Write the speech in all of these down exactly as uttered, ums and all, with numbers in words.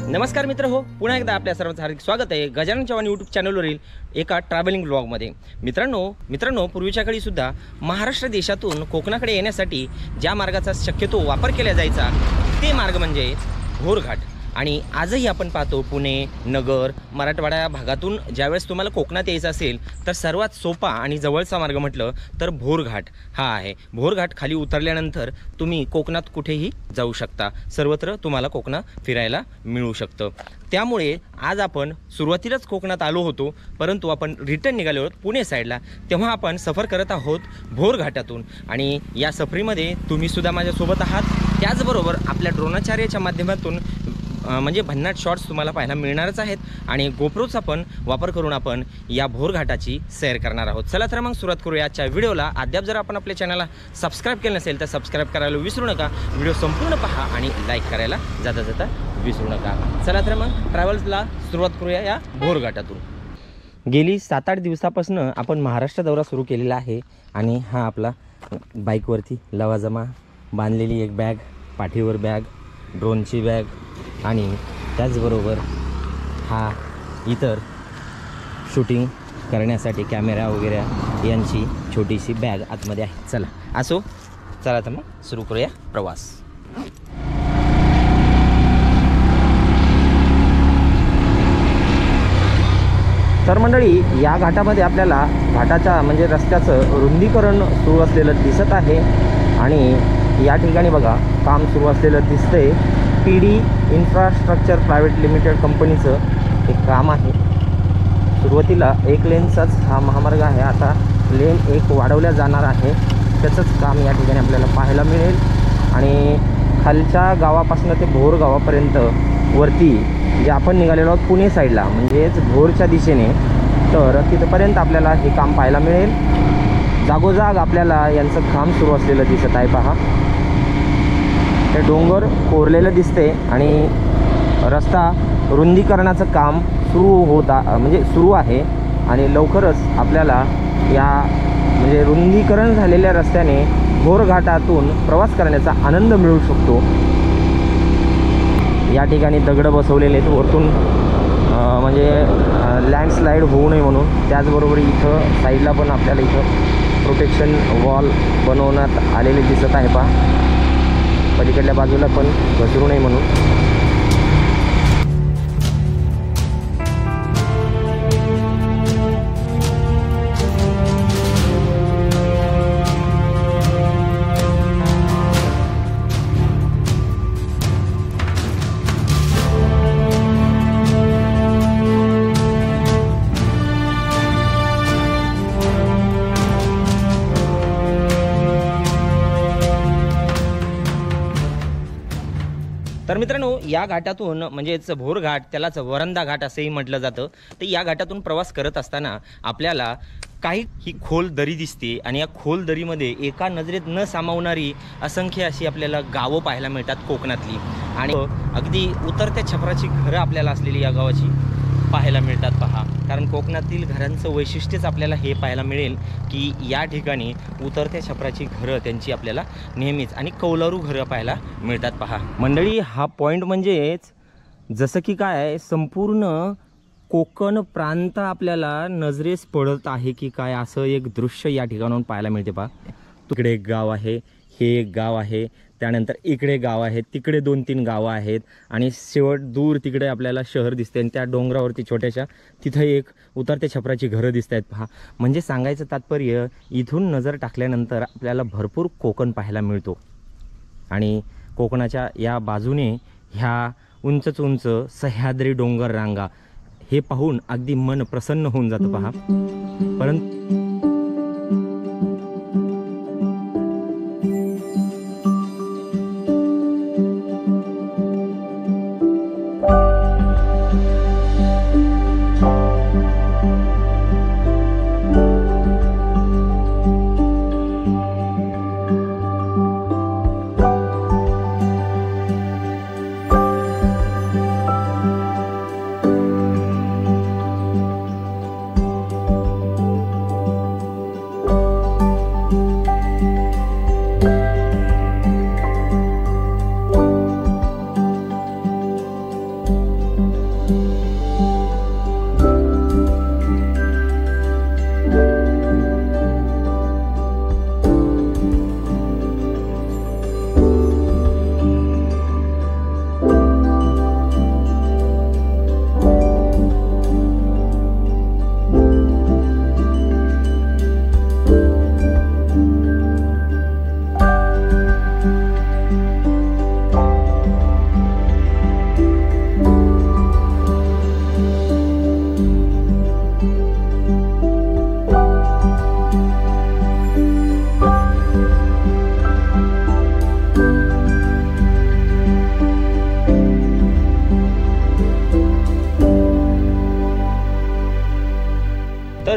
नमस्कार मित्र हो, पुन्हा एकदा आपल्या सर्वांचं हार्दिक स्वागत आहे गजानन चव्हाण यूट्यूब चॅनलवरील एका ट्रॅव्हलिंग ब्लॉगमध्ये। मित्रांनो मित्रांनो पूर्वीच्या काळी सुद्धा महाराष्ट्र देशातून कोकणाकडे येण्यासाठी ज्या मार्गाचा शक्यतो वापर केला जायचा ते मार्ग म्हणजे भोरघाट। आणि आजही आपण पाहतो पुणे, नगर, मराठवाडा या भागातून ज्यावेळेस तुम्हाला कोकणात यायचं असेल तर सर्वात सोपा आणि जवळचा मार्ग म्हटलं तर भोरघाट हा आहे। भोरघाट खाली उतरल्यानंतर तुम्ही कोकणात कुठेही जाऊ शकता, सर्वत्र तुम्हाला कोकणात फिरायला मिळू शकतं। त्यामुळे आज आपण सुरुवातीलाच कोकणात आलो होतो, परंतु आपण रिटर्न निघालो आहोत पुणे साईडला, तेव्हा आपण सफर करत आहोत भोरघाटातून। आणि या सफरीमध्ये तुम्ही सुद्धा माझ्यासोबत आहात, त्याचबरोबर आपल्या ड्रोनाचार्याच्या माध्यमातून म्हणजे भन्नाट शॉट्स तुम्हाला पाहायला मिळणारच आहेत आणि गोप्रोचा पण वापर करून आपण या भोरघाटाची सैर करणार आहोत। चला तर मग सुरुवात करूया आजच्या व्हिडिओला। अद्याप जर आपण आपल्या चॅनलला सबस्क्राइब केलं नसेल तर सबस्क्राइब करायला विसरू नका, व्हिडिओ संपूर्ण पहा आणि लाईक करायला जाता जाता विसरू नका। चला तर मग ट्रॅव्हल्सला सुरुवात करूया या भोरघाटातून। गेली सात आठ दिवसापासून आपण महाराष्ट्र दौरा सुरू केलेला आहे आणि हा आपला बाईकवरती लवाजमा बांधलेली एक बॅग, पाठीवर बॅग, ड्रोनची बॅग आणि त्याचबरोबर हा इतर शूटिंग करण्यासाठी कॅमेरा वगैरे यांची छोटीशी बॅग आतमध्ये आहे। चला असो, चला तर मग सुरू करूया प्रवास। तर मंडळी, या घाटामध्ये आपल्याला घाटाच्या म्हणजे रस्त्याचं रुंदीकरण सुरू असलेलं दिसत आहे आणि या ठिकाणी बघा काम सुरू असलेलं दिसतंय। P D infrastructure private limited कंपनीचं हे काम आहे। सुरुवातीला एक लेनचाच हा महामार्ग आहे, आता लेन एक वाढवल्या जाणार आहे, त्याचंच काम या ठिकाणी आपल्याला पाहायला मिळेल। आणि खालच्या गावापासून ते भोर गावापर्यंत वरती जे आपण निघालेलो आहोत पुणे साईडला म्हणजेच भोरच्या दिशेने, तर तिथपर्यंत आपल्याला हे काम पाहायला मिळेल। जागोजाग आपल्याला यांचं काम सुरू असलेलं दिसत आहे। पहा, ते डोंगर कोरलेलं दिसते आणि रस्ता रुंदीकरणाचं काम सुरू होता म्हणजे सुरू आहे आणि लवकरच आपल्याला या म्हणजे रुंदीकरण झालेल्या रस्त्याने भोरघाटातून प्रवास करण्याचा आनंद मिळू शकतो। या ठिकाणी दगड बसवलेले आहेत वरतून म्हणजे लँडस्लाईड होऊ नये म्हणून, त्याचबरोबर इथं साईडला पण आपल्याला इथं प्रोटेक्शन वॉल बनवण्यात आलेले दिसत आहे। पहा, पलीकडल्या बाजूला पण घसरू नये म्हणून। तर मित्रांनो, या घाटातून म्हणजेच भोरघाट, त्यालाच वरंदा घाट असंही म्हटलं जातं, तर या घाटातून प्रवास करत असताना आपल्याला काही ही खोल दरी दिसते आणि या खोल दरीमध्ये एका नजरेत न सामावणारी असंख्य अशी आपल्याला गावं पाहायला मिळतात कोकणातली। आणि अगदी उतरत्या छपराची घरं आपल्याला असलेली या गावाची पाहायला मिळतात। पहा, कारण कोकणातील घरांचं वैशिष्ट्यच आपल्याला हे पाहायला मिळेल की या ठिकाणी उतरत्या छपराची घरं त्यांची आपल्याला नेहमीच आणि कौलारू घरं पाहायला मिळतात। पहा मंडळी, हा पॉईंट म्हणजेच जसं की काय संपूर्ण कोकण प्रांत आपल्याला नजरेस पडत आहे की काय, असं एक दृश्य या ठिकाणाहून पाहायला मिळते। पहा, तिकडे एक गाव आहे, हे एक गाव आहे, त्यानंतर इकडे गाव आहेत, तिकडे दोन तीन गावं आहेत आणि शेवट दूर तिकडे आपल्याला शहर दिसते आणि त्या डोंगरावरती छोट्याशा तिथं एक उतरत्या छपराची घरं दिसत आहेत। पहा, म्हणजे सांगायचं तात्पर्य इथून नजर टाकल्यानंतर आपल्याला भरपूर कोकण पाहायला मिळतो आणि कोकणाच्या या बाजूने ह्या उंचच उंच सह्याद्री डोंगर रांगा हे पाहून अगदी मन प्रसन्न होऊन जातं। पहा, परंतु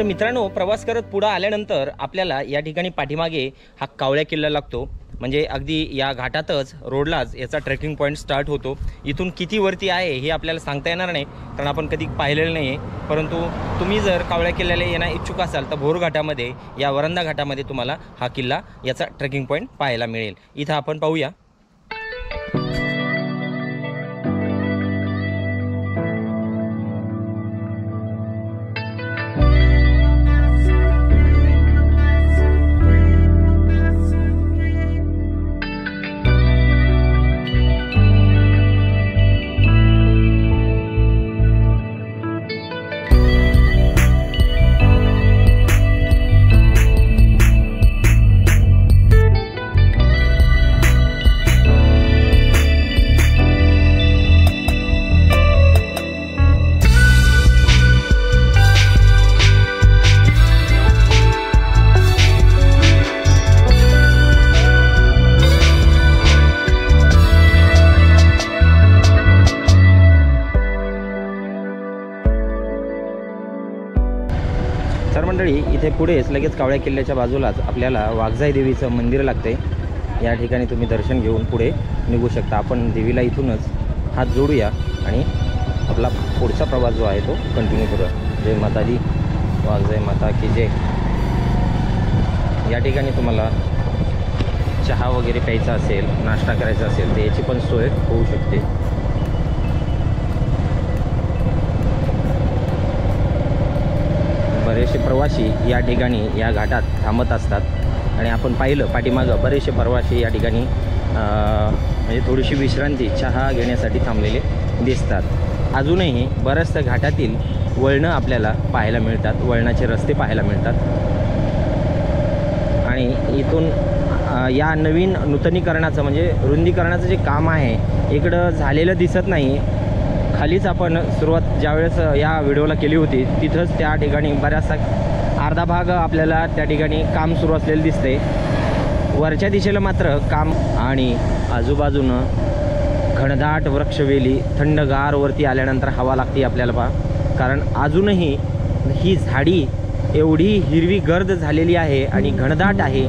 तर मित्रांनो, प्रवास करत पुढे आल्यानंतर आपल्याला या ठिकाणी पाठीमागे हा कावळ्या किल्ला लागतो. म्हणजे अगदी या घाटातच रोडलाच याचा ट्रेकिंग पॉईंट स्टार्ट होतो. इथून किती वरती आहे हे आपल्याला सांगता येणार नाही, कारण आपण कधी पाहिलेलं नाही आहे. परंतु तुम्ही जर कावळ्या किल्ल्याला येण्या इच्छुक असाल तर भोर घाटामध्ये, या वरंदा घाटामध्ये तुम्हाला हा किल्ला याचा ट्रेकिंग पॉईंट पाहायला मिळेल. इथं आपण पाहूया. तर मंडळी, इथे पुढेच लगेच कावळ्या किल्ल्याच्या बाजूलाच आपल्याला वाघजाई देवीचं मंदिर लागते. या ठिकाणी तुम्ही दर्शन घेऊन पुढे निघू शकता. आपण देवीला इथूनच हात जोडूया आणि आपला पुढचा प्रवास जो आहे तो कंटिन्यू करूया. जय माता दी, वाघजाई माता की जय. या ठिकाणी तुम्हाला चहा वगैरे प्यायचा असेल, नाश्ता करायचा असेल तर याची पण सोय होऊ शकते. बरेचसे प्रवासी या ठिकाणी या घाटात थांबत असतात आणि आपण पाहिलं पाठीमागं बरेचसे प्रवासी या ठिकाणी म्हणजे थोडीशी विश्रांती, चहा घेण्यासाठी थांबलेले दिसतात. अजूनही बऱ्याचशा घाटातील वळणं आपल्याला पाहायला मिळतात, वळणाचे रस्ते पाहायला मिळतात. आणि इथून या नवीन नूतनीकरणाचं म्हणजे रुंदीकरणाचं जे काम आहे इकडं झालेलं दिसत नाही. खालीच आपण सुरुवात ज्यावेळेस या व्हिडिओला केली होती तिथंच त्या ठिकाणी बराचसा अर्धा भाग आपल्याला त्या ठिकाणी काम सुरू असलेलं दिसते. वरच्या दिशेला मात्र काम आणि आजूबाजूनं घनदाट वृक्षवेली, थंडगारवरती आल्यानंतर हवा लागते आपल्याला पहा. कारण अजूनही ही झाडी एवढी हिरवी गर्द झालेली आहे आणि घनदाट आहे.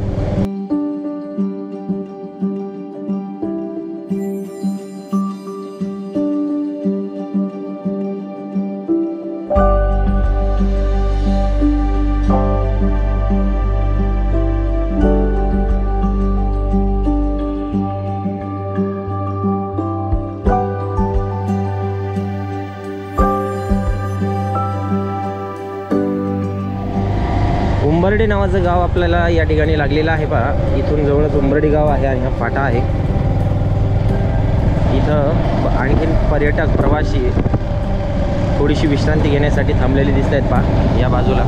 उंबर्डी नावाचं गाव आपल्याला या ठिकाणी लागलेलं आहे पहा. इथून जवळच उंबर्डी गाव आहे आणि हा फाटा आहे. इथं आणखीन पर्यटक प्रवासी थोडीशी विश्रांती घेण्यासाठी थांबलेले दिसत आहेत पहा या बाजूला.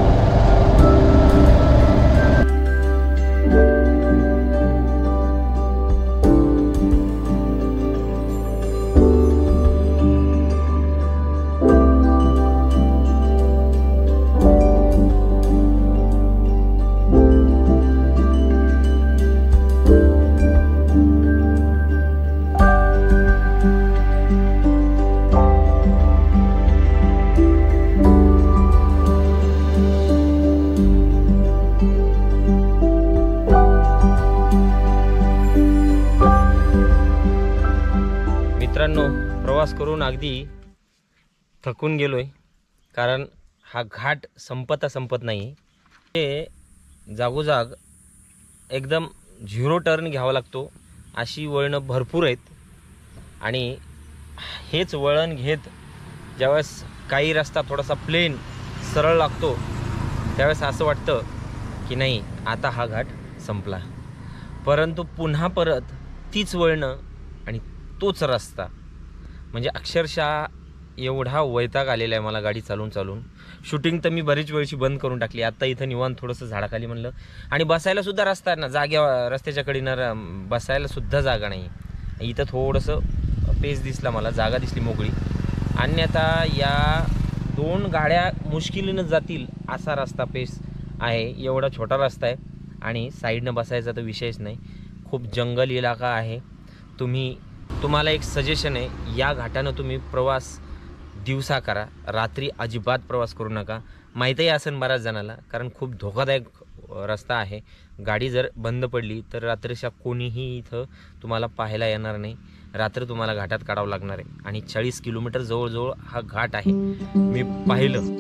मित्रांनो, प्रवास करून अगदी थकून गेलोय, कारण हा घाट संपता संपत नाही. हे जागोजाग एकदम झिरो टर्न घ्यावा लागतो, अशी वळणं भरपूर आहेत. आणि हेच वळण घेत ज्यावेळेस काही रस्ता थोडासा प्लेन सरळ लागतो त्यावेळेस असं वाटतं की नाही, आता हा घाट संपला. परंतु पुन्हा परत तीच वळणं आणि तोच रस्ता. म्हणजे अक्षरशः एवढा वैताग आलेला आहे मला गाडी चालवून चालवून. शूटिंग तर मी बरीच वेळची बंद करून टाकली. आत्ता इथं निवांत थोडंसं झाडाखाली म्हणलं, आणि बसायला सुद्धा रस्ता ना, जाग्या रस्त्याच्या कडेनं बसायला सुद्धा जागा नाही. इथं थोडंसं पेस दिसला मला, जागा दिसली मोकळी. अन्यथा या दोन गाड्या मुश्किलीनं जातील असा रस्ता पेस आहे. एवढा छोटा रस्ता आहे आणि साईडनं बसायचा तर विषयच नाही. खूप जंगल इलाका आहे. तुम्ही तुम्हाला एक सजेशन आहे, या घाटानं तुम्ही प्रवास दिवसा करा, रात्री अजिबात प्रवास करू नका. माहीतही असेल बऱ्याच जणाला, कारण खूप धोकादायक रस्ता आहे. गाडी जर बंद पडली तर रात्रीच्या कोणीही इथं तुम्हाला पाहायला येणार नाही. रात्र तुम्हाला घाटात काढावं लागणार आहे आणि चाळीस किलोमीटर जवळजवळ हा घाट आहे. मी पाहिलं.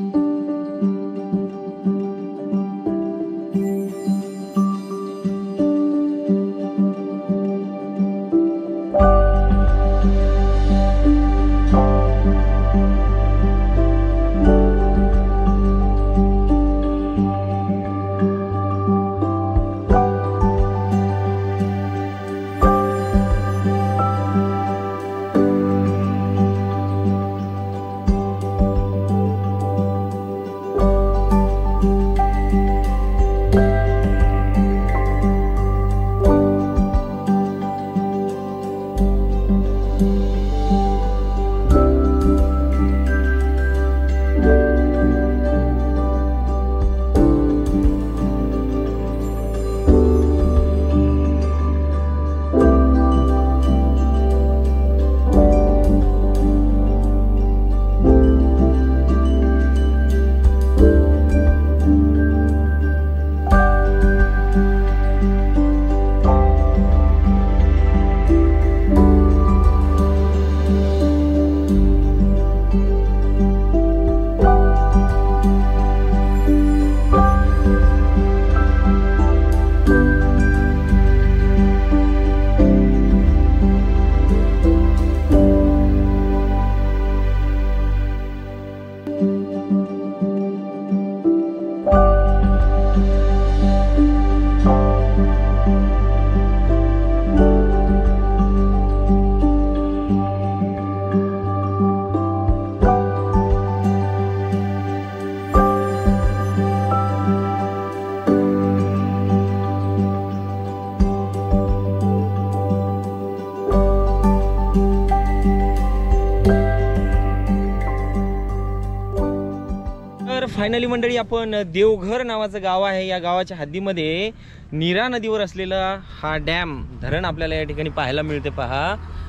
फायनली मंडळी, आपण देवघर नावाचं गाव आहे, या गावाच्या हद्दीमध्ये नीरा नदीवर असलेला हा डॅम धरण आपल्याला या ठिकाणी पाहायला मिळते पहा.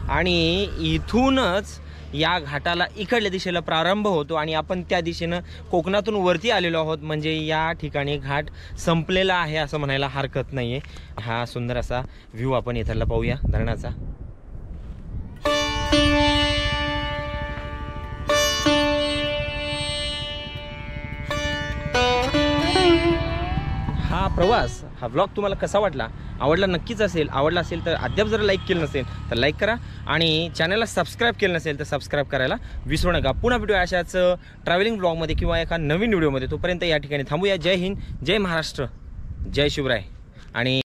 आणि इथूनच या घाटाला इकडल्या दिशेला प्रारंभ होतो आणि आपण त्या दिशेनं कोकणातून वरती आलेलो आहोत. म्हणजे या ठिकाणी घाट संपलेला आहे असं म्हणायला हरकत नाहीये. हा सुंदर असा व्ह्यू आपण इथला पाहूया धरणाचा. हा प्रवास, हा व्लॉग तुम्हाला कसा वाटला? आवडला नक्कीच असेल. आवडला असेल तर अद्याप जर लाईक केलं नसेल तर लाईक करा आणि चॅनलला सबस्क्राईब केलं नसेल तर सबस्क्राईब करायला विसरू नका. पुन्हा भेटूया अशाच ट्रॅव्हलिंग व्लॉगमध्ये किंवा एका नवीन व्हिडिओमध्ये. तोपर्यंत या ठिकाणी थांबूया. जय हिंद, जय महाराष्ट्र, जय शिवराय. आणि